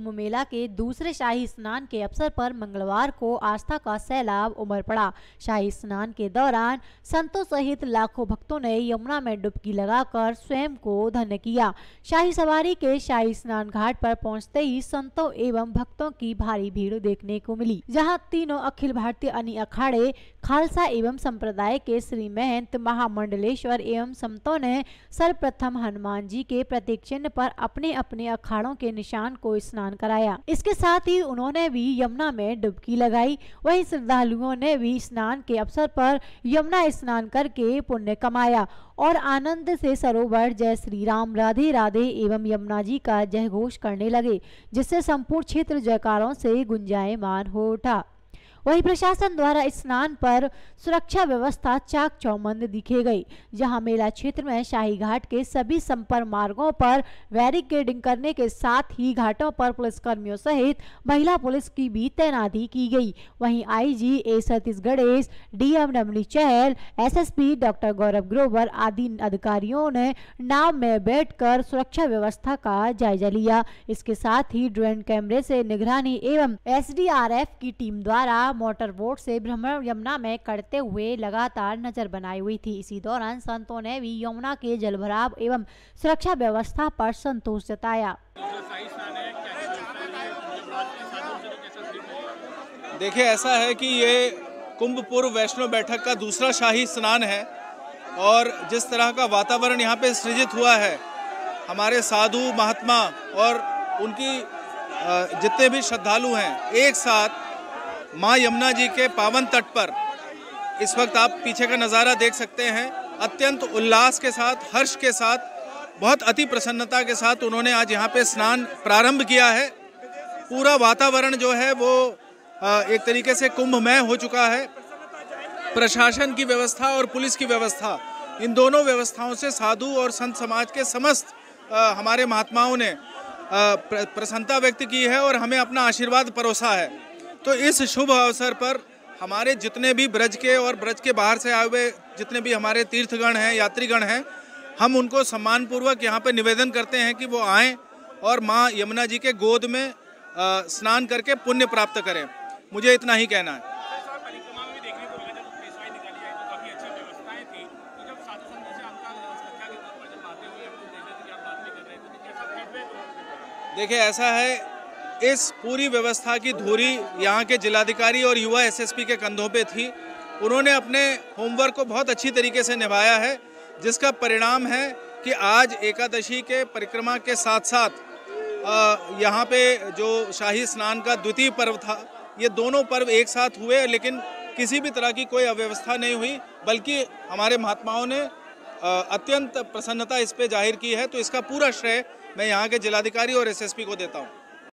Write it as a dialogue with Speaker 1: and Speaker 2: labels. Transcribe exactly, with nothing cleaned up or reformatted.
Speaker 1: मेला के दूसरे शाही स्नान के अवसर पर मंगलवार को आस्था का सैलाब उमड़ पड़ा। शाही स्नान के दौरान संतों सहित लाखों भक्तों ने यमुना में डुबकी लगाकर स्वयं को धन्य किया। शाही सवारी के शाही स्नान घाट पर पहुंचते ही संतों एवं भक्तों की भारी भीड़ देखने को मिली, जहां तीनों अखिल भारतीय अनी अखाड़े, खालसा एवं संप्रदाय के श्री महंत, महामंडलेश्वर एवं संतों ने सर्वप्रथम हनुमान जी के प्रतीक चिन्ह पर अपने अपने अखाड़ों के निशान को स्नान कराया। इसके साथ ही उन्होंने भी यमुना में डुबकी लगाई। वहीं श्रद्धालुओं ने भी स्नान के अवसर पर यमुना स्नान करके पुण्य कमाया और आनंद से सरोवर जय श्री राम, राधे राधे एवं यमुना जी का जय घोष करने लगे, जिससे संपूर्ण क्षेत्र जयकारों से गुंजायमान हो उठा। वहीं प्रशासन द्वारा स्नान पर सुरक्षा व्यवस्था चाक चौबंद दिखे गई, जहां मेला क्षेत्र में शाही घाट के सभी संपर्क मार्गों पर बैरिकेडिंग करने के साथ ही घाटों पर पुलिसकर्मियों सहित महिला पुलिस की भी तैनाती की गई। वहीं IG A Satish Ganesh, DM Ramani Chahal, SSP doctor Gaurav Grover आदि अधिकारियों ने नाव में बैठकर सुरक्षा व्यवस्था का जायजा लिया। इसके साथ ही ड्रोन कैमरे से निगरानी एवं एसडीआरएफ की टीम द्वारा मोटर बोट से भ्रमण यमुना में करते हुए लगातार नजर बनाई हुई थी। इसी दौरान संतों ने भी यमुना के जलभराव एवं सुरक्षा व्यवस्था पर संतोष जताया।
Speaker 2: देखिए, ऐसा है कि ये कुंभ पूर्व वैष्णो बैठक का दूसरा शाही स्नान है और जिस तरह का वातावरण यहाँ पे सृजित हुआ है, हमारे साधु महात्मा और उनकी जितने भी श्रद्धालु हैं एक साथ माँ यमुना जी के पावन तट पर इस वक्त आप पीछे का नज़ारा देख सकते हैं। अत्यंत उल्लास के साथ, हर्ष के साथ, बहुत अति प्रसन्नता के साथ उन्होंने आज यहाँ पे स्नान प्रारंभ किया है। पूरा वातावरण जो है वो एक तरीके से कुंभमय हो चुका है। प्रशासन की व्यवस्था और पुलिस की व्यवस्था, इन दोनों व्यवस्थाओं से साधु और संत समाज के समस्त हमारे महात्माओं ने प्रसन्नता व्यक्त की है और हमें अपना आशीर्वाद परोसा है। तो इस शुभ अवसर पर हमारे जितने भी ब्रज के और ब्रज के बाहर से आए हुए जितने भी हमारे तीर्थगण हैं, यात्रीगण हैं, हम उनको सम्मानपूर्वक यहाँ पे निवेदन करते हैं कि वो आएँ और माँ यमुना जी के गोद में आ, स्नान करके पुण्य प्राप्त करें। मुझे इतना ही कहना है। देखिए, ऐसा है, इस पूरी व्यवस्था की धुरी यहाँ के जिलाधिकारी और युवा एसएसपी के कंधों पे थी। उन्होंने अपने होमवर्क को बहुत अच्छी तरीके से निभाया है, जिसका परिणाम है कि आज एकादशी के परिक्रमा के साथ साथ यहाँ पे जो शाही स्नान का द्वितीय पर्व था, ये दोनों पर्व एक साथ हुए, लेकिन किसी भी तरह की कोई अव्यवस्था नहीं हुई, बल्कि हमारे महात्माओं ने अत्यंत प्रसन्नता इस पे जाहिर की है। तो इसका पूरा श्रेय मैं यहाँ के जिलाधिकारी और एसएसपी को देता हूँ।